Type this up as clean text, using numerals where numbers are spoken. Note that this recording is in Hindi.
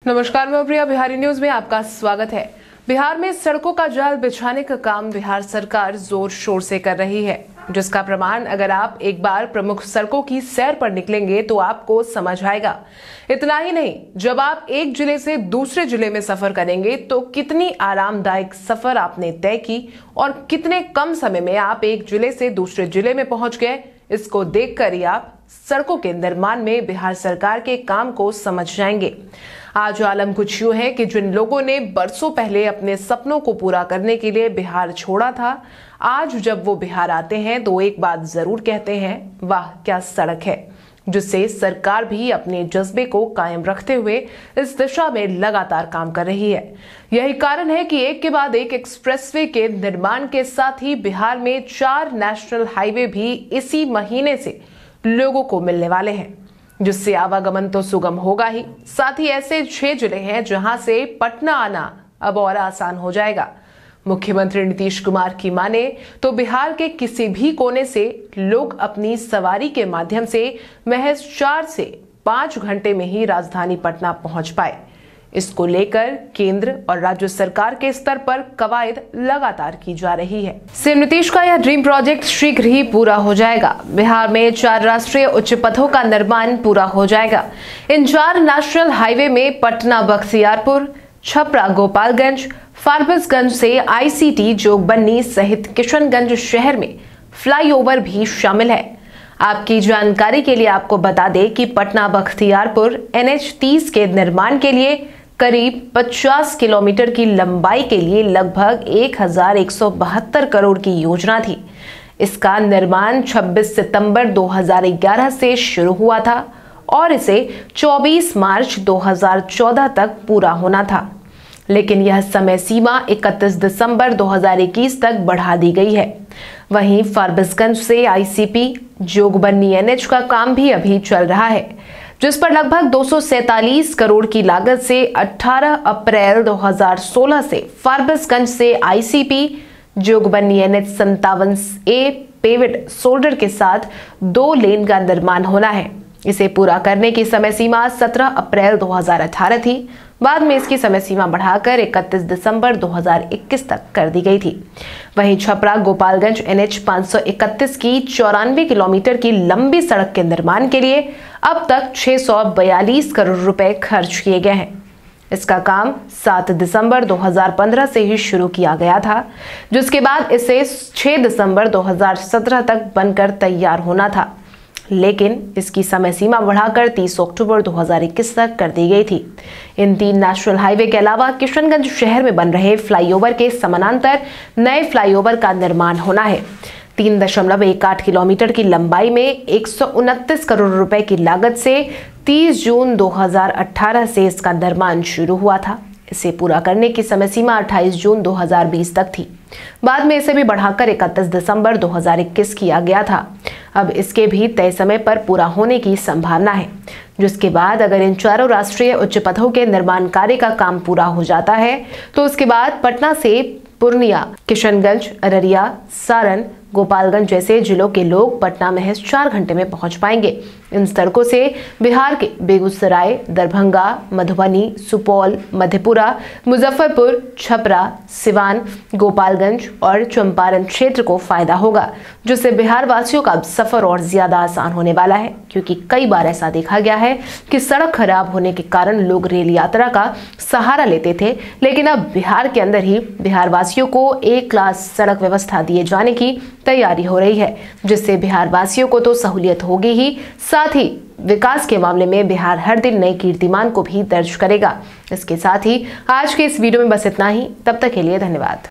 नमस्कार, मैं प्रिया। बिहारी न्यूज में आपका स्वागत है। बिहार में सड़कों का जाल बिछाने का काम बिहार सरकार जोर शोर से कर रही है, जिसका प्रमाण अगर आप एक बार प्रमुख सड़कों की सैर पर निकलेंगे तो आपको समझ आएगा। इतना ही नहीं, जब आप एक जिले से दूसरे जिले में सफर करेंगे तो कितनी आरामदायक सफर आपने तय की और कितने कम समय में आप एक जिले से दूसरे जिले में पहुंच गए, इसको देखकर ही आप सड़कों के निर्माण में बिहार सरकार के काम को समझ जाएंगे। आज आलम कुछ यूं है कि जिन लोगों ने बरसों पहले अपने सपनों को पूरा करने के लिए बिहार छोड़ा था, आज जब वो बिहार आते हैं तो एक बात जरूर कहते हैं, वाह क्या सड़क है, जिससे सरकार भी अपने जज्बे को कायम रखते हुए इस दिशा में लगातार काम कर रही है। यही कारण है कि एक के बाद एक एक्सप्रेसवे के निर्माण के साथ ही बिहार में 4 नेशनल हाईवे भी इसी महीने से लोगों को मिलने वाले हैं, जिससे आवागमन तो सुगम होगा ही, साथ ही ऐसे 6 जिले हैं जहां से पटना आना अब और आसान हो जाएगा। मुख्यमंत्री नीतीश कुमार की माने तो बिहार के किसी भी कोने से लोग अपनी सवारी के माध्यम से महज 4 से 5 घंटे में ही राजधानी पटना पहुंच पाए। इसको लेकर केंद्र और राज्य सरकार के स्तर पर कवायद लगातार की जा रही है। सीएम नीतीश का यह ड्रीम प्रोजेक्ट शीघ्र ही पूरा हो जाएगा। बिहार में 4 राष्ट्रीय उच्च पथों का निर्माण पूरा हो जाएगा। इन 4 नेशनल हाईवे में पटना बख्तियारपुर, छपरा गोपालगंज, फारबिसगंज से आईसीटी जोगबनी सहित किशनगंज शहर में फ्लाईओवर भी शामिल है। आपकी जानकारी के लिए आपको बता दें कि पटना बख्तियारपुर NH-30 के निर्माण के लिए करीब 50 किलोमीटर की लंबाई के लिए लगभग 1172 करोड़ की योजना थी। इसका निर्माण 26 सितंबर 2011 से शुरू हुआ था और इसे 24 मार्च 2014 तक पूरा होना था, लेकिन यह समय सीमा 31 दिसंबर 2021 तक बढ़ा दी गई है। वहीं फारबिसगंज से आईसीपी जोगबनी NH का काम भी अभी चल रहा है, जिस पर लगभग 247 करोड़ की लागत से 18 अप्रैल 2016 से फारबिसगंज से ICP Jogbani NH 57A paved shoulder के साथ 2 लेन का निर्माण होना है। इसे पूरा करने की समय सीमा 17 अप्रैल 2018 थी। बाद में इसकी समय सीमा बढ़ाकर 31 दिसंबर 2021 तक कर दी गई थी। वहीं छपरा गोपालगंज NH 531 की 94 किलोमीटर की लंबी सड़क के निर्माण के लिए अब तक 642 करोड़ रुपए खर्च किए गए हैं। इसका काम 7 दिसंबर 2015 से ही शुरू किया गया था, जिसके बाद इसे 6 दिसंबर 2017 तक बनकर तैयार होना था, लेकिन इसकी समय सीमा बढ़ाकर 30 अक्टूबर 2021 तक कर दी गई थी। इन 3 नेशनल हाईवे के अलावा किशनगंज शहर में बन रहे फ्लाईओवर के समानांतर नए फ्लाईओवर का निर्माण होना है। 3.18 किलोमीटर की लंबाई में 129 करोड़ रुपए की लागत से 30 जून 2018 से इसका निर्माण शुरू हुआ था। इसे पूरा करने की समय सीमा 28 जून 2020 तक थी। बाद में इसे भी बढ़ाकर 31 दिसंबर 2021 किया गया था। अब इसके भी तय समय पर पूरा होने की संभावना है, जिसके बाद अगर इन 4 राष्ट्रीय उच्च पथों के निर्माण कार्य का काम पूरा हो जाता है तो उसके बाद पटना से पूर्णिया, किशनगंज, अररिया, सारण, गोपालगंज जैसे जिलों के लोग पटना महज 4 घंटे में पहुंच पाएंगे। इन सड़कों से बिहार के बेगूसराय, दरभंगा, मधुबनी, सुपौल, मधेपुरा, मुजफ्फरपुर, छपरा, सिवान, गोपालगंज और चंपारण क्षेत्र को फायदा होगा, जिससे बिहार वासियों का सफर और ज्यादा आसान होने वाला है। क्योंकि कई बार ऐसा देखा गया है कि सड़क खराब होने के कारण लोग रेल यात्रा का सहारा लेते थे, लेकिन अब बिहार के अंदर ही बिहार वासियों को एक क्लास सड़क व्यवस्था दिए जाने की तैयारी हो रही है, जिससे बिहार वासियों को तो सहूलियत होगी ही, साथ ही विकास के मामले में बिहार हर दिन नए कीर्तिमान को भी दर्ज करेगा। इसके साथ ही आज के इस वीडियो में बस इतना ही। तब तक के लिए धन्यवाद।